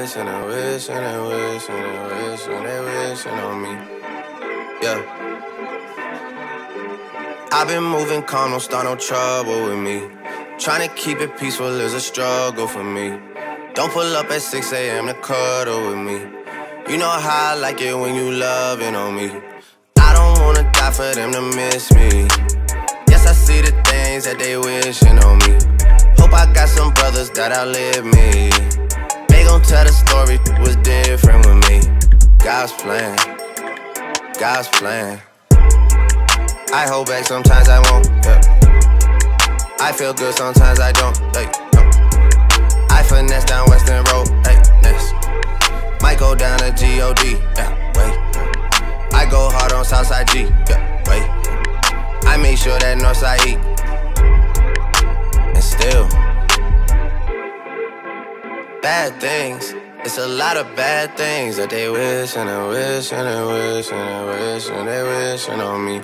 wish and they wish and they wish and they wish and they wishing on me. Yeah. I've been moving calm, don't start no trouble with me. Trying to keep it peaceful is a struggle for me. Don't pull up at 6 a.m. to cuddle with me. You know how I like it when you loving on me. I don't wanna die for them to miss me. Yes, I see the things that they wishing on me. Hope I got some brothers that outlive me. They gon' tell the story was different with me. God's plan, God's plan. I hold back, sometimes I won't, yeah. I feel good, sometimes I don't, like, no. I finesse down Western Road, like, next. Might go down to G.O.D., yeah, wait. I go hard on Southside G, yeah, wait. I make sure that Northside eat. And still bad things, it's a lot of bad things that they wish and they wish and they wish and they wish and they wishing on me.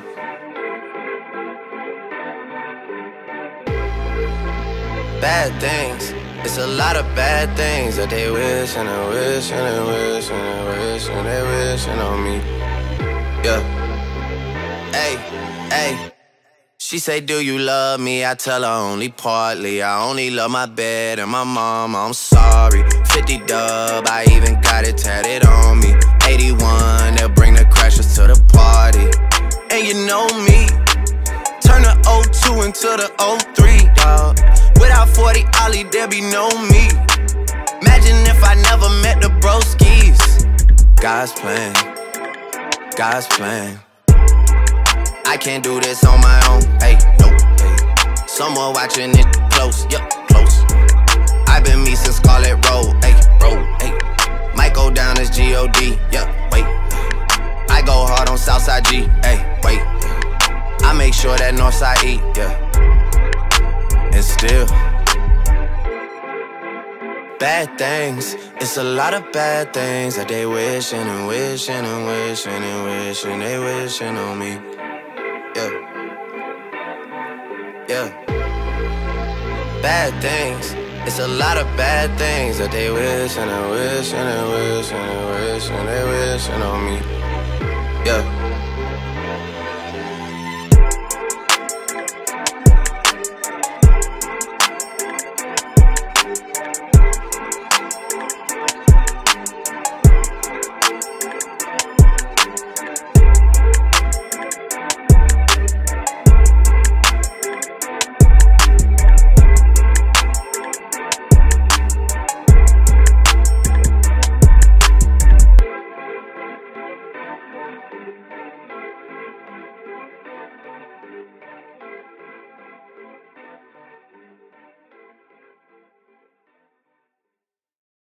Bad things, it's a lot of bad things that they wish and they wish and they wish and they wish and they wishing on me. Yeah. Hey, hey. She say, do you love me? I tell her only partly. I only love my bed and my mama, I'm sorry. 50 dub, I even got it tatted on me. 81, they'll bring the crashers to the party. And you know me, turn the 02 into the 03, dawg. Without 40 Ollie, there be no me. Imagine if I never met the broskies. God's plan, God's plan. I can't do this on my own, hey, no, hey. Someone watching it close, yup, close. I've been me since Scarlet Road, hey, road, hey. Might go down as G.O.D., yup, wait. I go hard on Southside G, hey, wait. I make sure that Northside eat, yeah. And still bad things, it's a lot of bad things that they wishing and wishing and wishing and wishing they wishing on me. Yeah, yeah. Bad things, it's a lot of bad things that they wish and they wish and they wish and they wish and they wishing on me. Yeah.